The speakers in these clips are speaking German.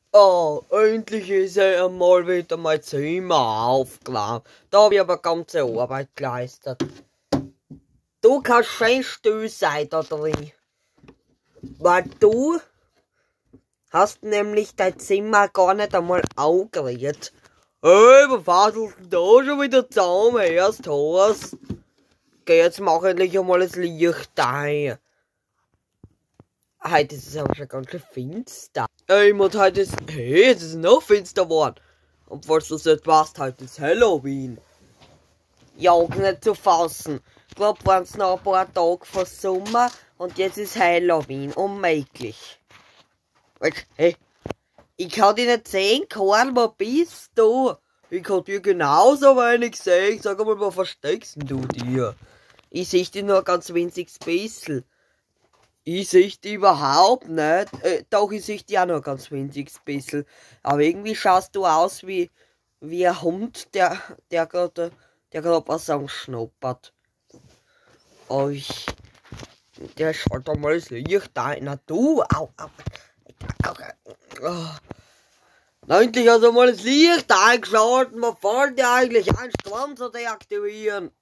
Oh, endlich ist er einmal wieder mein Zimmer aufgeräumt. Da habe ich aber ganze Arbeit geleistet. Du kannst schön still sein da drin. Weil du hast nämlich dein Zimmer gar nicht einmal angerührt. Hey, was faselst du da schon wieder zusammen? Erst hast. Geh, jetzt mach endlich einmal das Licht ein. Heute ist es aber schon ganz schön finster. Ey, und heute ist... Hey, jetzt ist es noch finster geworden. Und falls du es nicht weißt, heute ist Halloween. Ja, nicht zu fassen. Ich glaub, waren es noch ein paar Tage vor Sommer und jetzt ist Halloween. Unmöglich. Hey, ich kann dich nicht sehen, Karl, wo bist du? Ich kann dir genauso wenig sehen. Sag mal, wo versteckst du dir? Ich seh dich nur ein ganz winziges bisschen. Ich seh dich überhaupt nicht. Doch, ich seh dich auch nur ein ganz winziges bisschen. Aber irgendwie schaust du aus wie ein Hund, der gerade was schnuppert. Oh, der schaut doch mal das Licht ein. Na du, au. Oh. Na, endlich hast du mal das Licht eingeschaltet. Man fällt dir eigentlich ein, Strom zu deaktivieren.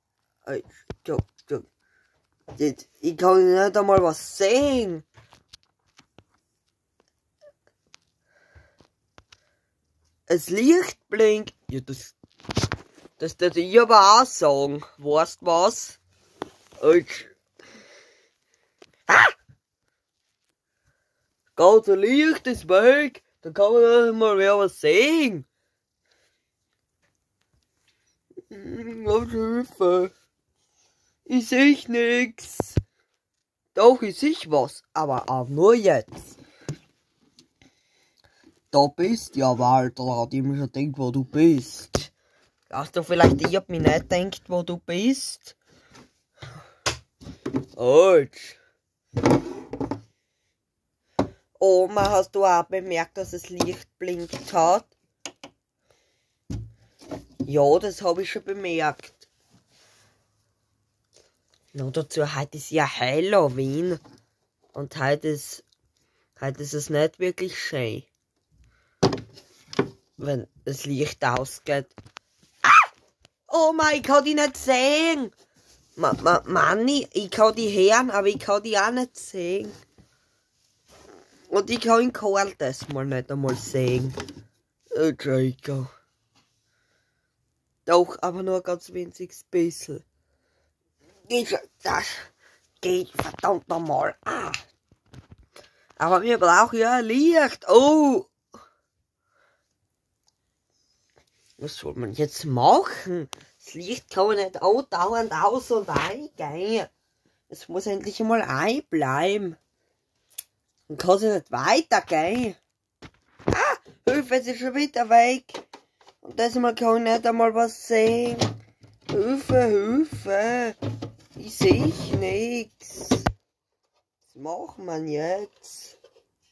Ich kann nicht einmal was sehen. Das Licht blinkt. Ja, das würde ich aber auch sagen. Weißt was? Ganze Licht ist weg. Da kann man nicht mal mehr was sehen. Hilfe. Ich seh nix. Doch, ich seh was. Aber auch nur jetzt. Da bist du ja, Walter. Da hat ich mir schon gedacht, wo du bist. Hast du vielleicht, ich hab mich nicht gedacht, wo du bist? Oma, hast du auch bemerkt, dass das Licht blinkt hat? Ja, das habe ich schon bemerkt. Na, dazu, heute ist ja Halloween. Und heute ist es nicht wirklich schön. Wenn das Licht ausgeht. Ah! Oh mein, ich kann die nicht sehen. Manni, ich kann die hören, aber ich kann die auch nicht sehen. Und ich kann ihn Karl das mal nicht einmal sehen. Jacob. Doch, aber nur ein ganz winziges bisschen. Das geht verdammt nochmal. Ah. Aber wir brauchen ja ein Licht. Oh! Was soll man jetzt machen? Das Licht kann nicht andauernd aus und eingehen. Es muss endlich einmal einbleiben. Dann kann es nicht weitergehen. Ah! Hilfe, es ist schon wieder weg. Und diesmal kann ich nicht einmal was sehen. Hilfe. Ich sehe nichts. Was macht man jetzt?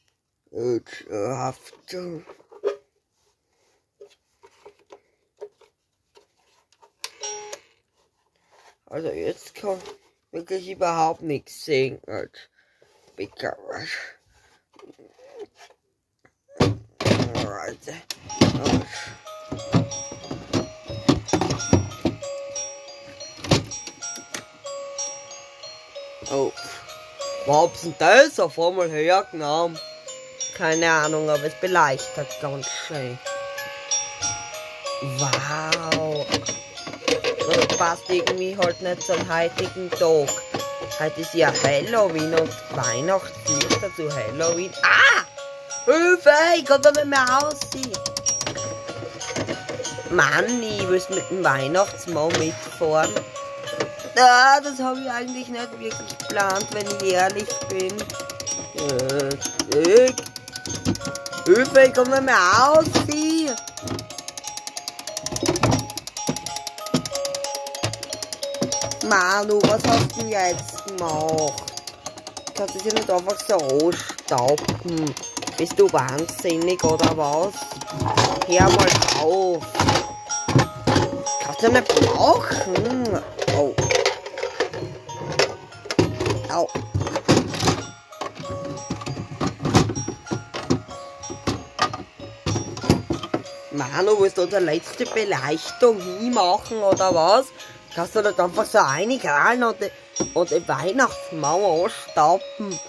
Also jetzt kann ich wirklich überhaupt nichts sehen. Oh, wo hab's denn das auf einmal hergenommen? Keine Ahnung, aber es beleichtet ganz schön. Wow. Das passt irgendwie halt nicht zum heutigen Tag. Heute ist ja Halloween und Weihnachtslicht dazu Halloween. Ah! Hilfe! Ich kann da nicht mehr aussehen. Mann, ich will mit dem Weihnachtsmann mitfahren. Ah, das habe ich eigentlich nicht wirklich geplant, wenn ich ehrlich bin. Hilfe, ich kann nicht mehr aussehen. Manu, was hast du jetzt gemacht? Kannst du dich nicht einfach so anstauben? Bist du wahnsinnig oder was? Hör mal auf. Kannst du nicht brauchen? Oh. Au. Manu, willst du unsere letzte Beleuchtung hinmachen oder was? Kannst du nicht einfach so reinkrallen und die Weihnachtsmauer anstauben?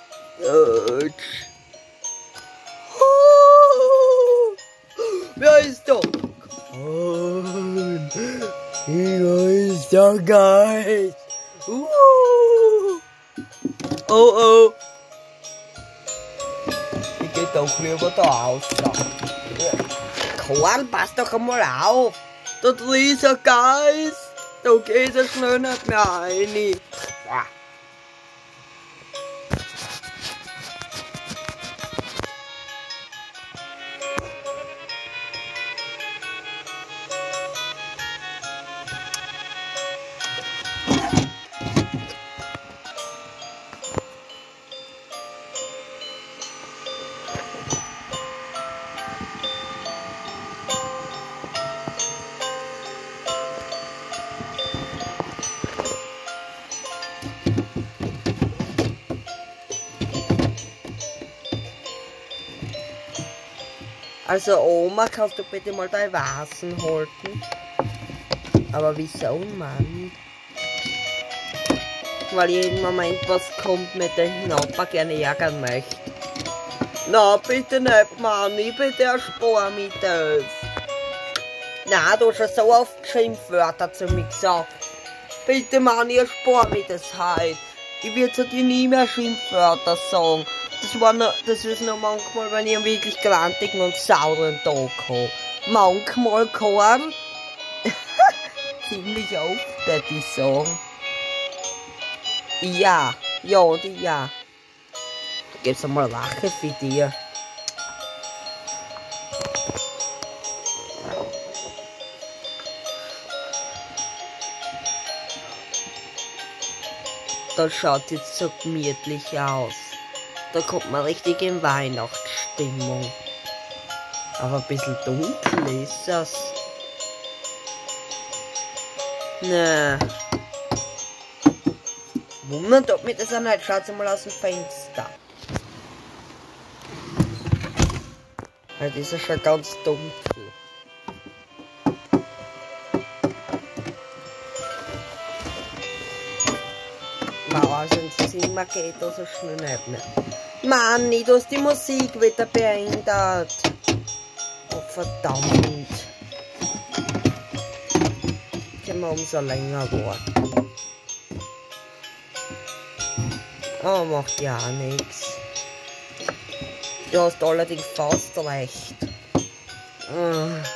Wer ist da? Hier ist der Geist. Oh. Ich geh doch lieber da raus. Karl, pass doch einmal auf. Der Riesengeist. Da geht er schnell nicht mehr rein. Also Oma, kannst du bitte mal deine Vasen halten? Aber wieso, Mann? Weil jeden Moment was kommt, mit dem ich Nachbar gerne ärgern möchte. Na, bitte nicht, Mann, ich bitte erspar mich das. Na, du hast schon so oft Schimpfwörter zu mir gesagt. Bitte, Mann, ich erspar mich das heute. Ich werde zu dir nie mehr Schimpfwörter sagen. Das ist nur manchmal, wenn ich einen wirklich grantigen und sauren Tag habe. Manchmal, Karl. Ziemlich oft, würde ich sagen. Ja. Da gibt's einmal Lache für dir. Das schaut jetzt so gemütlich aus. Da kommt man richtig in Weihnachtsstimmung. Aber ein bisschen dunkel ist das. Ne. Wundert, ob mir das auch nicht. Schaut mal aus dem Fenster. Halt ist ja schon ganz dunkel. Wow, also ins Zimmer geht das so schnell nicht mehr. Mann, du hast die Musik wieder beendet. Oh, verdammt. Können wir umso länger warten. Oh, macht ja auch nichts. Du hast allerdings fast recht.